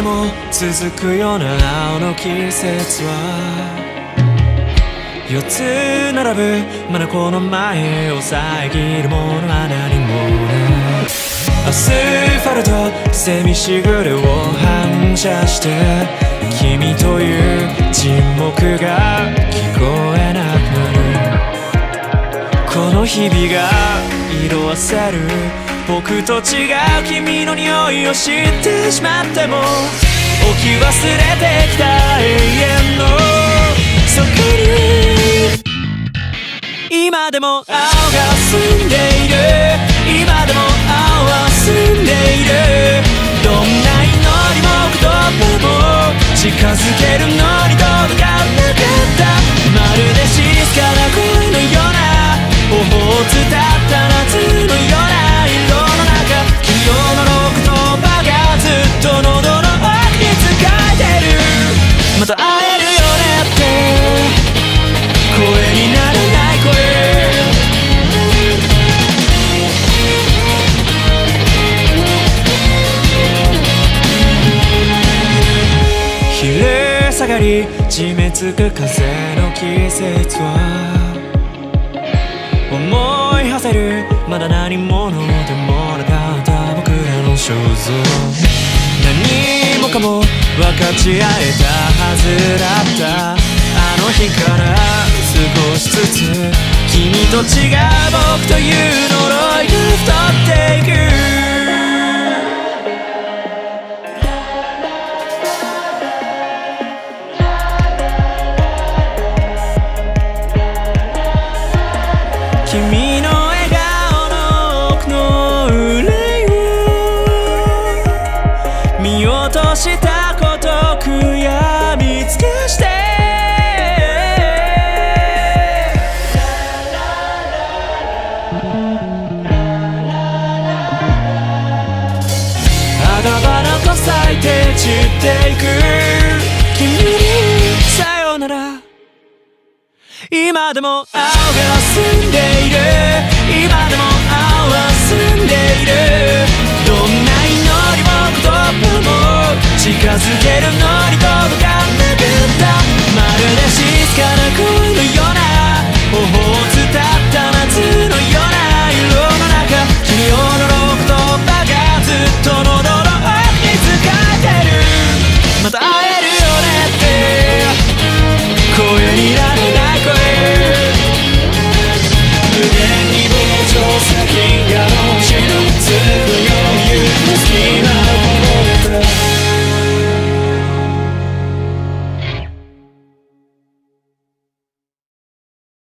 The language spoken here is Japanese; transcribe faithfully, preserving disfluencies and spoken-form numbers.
も続くような青の季節は四つ並ぶまだこの前を遮るものは何もないアスファルトセミしぐれを反射して君という沈黙が聞こえなくなるこの日々が色あせる僕と違う君の匂いを知ってしまっても置き忘れてきた永遠の底に今でも青が澄んでいる今でも青は澄んでいるどんな祈りも言葉も近づけるのに届かなかったまるで静かな声のような頬を伝った夏のような色の中昨日の言葉がずっと喉の奥に使えてるまた会えるよねって声にならない声昼下がり締め付く風の季節は思い馳せるまだ何者でもなかった僕らの肖像何もかも分かち合えたはずだったあの日から少しずつ君と違う僕という呪いが太っていく君の笑顔の奥の憂いを見落としたこと悔やみつけして花々と咲いて散っていく君にさよなら今でも青が澄んでいる今でも青は澄んでいるどんな祈りも言葉も近づけるのに届かなかったまるで静かな声のような頬を